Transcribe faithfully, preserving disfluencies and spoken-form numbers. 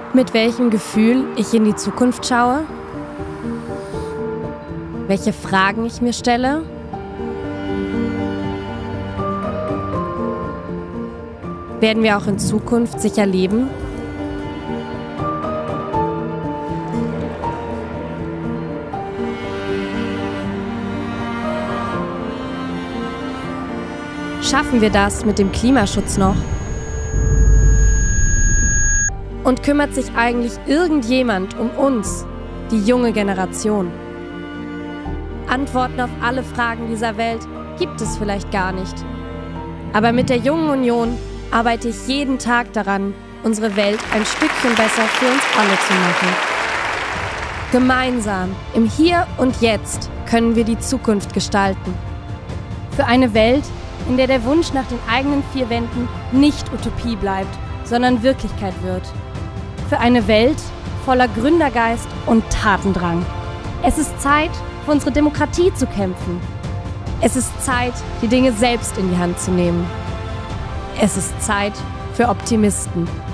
Mit welchem Gefühl ich in die Zukunft schaue? Welche Fragen ich mir stelle? Werden wir auch in Zukunft sicher leben? Schaffen wir das mit dem Klimaschutz noch? Und kümmert sich eigentlich irgendjemand um uns, die junge Generation? Antworten auf alle Fragen dieser Welt gibt es vielleicht gar nicht. Aber mit der Jungen Union arbeite ich jeden Tag daran, unsere Welt ein Stückchen besser für uns alle zu machen. Gemeinsam, im Hier und Jetzt, können wir die Zukunft gestalten. Für eine Welt, in der der Wunsch nach den eigenen vier Wänden nicht Utopie bleibt, sondern Wirklichkeit wird. Für eine Welt voller Gründergeist und Tatendrang. Es ist Zeit, für unsere Demokratie zu kämpfen. Es ist Zeit, die Dinge selbst in die Hand zu nehmen. Es ist Zeit für Optimisten.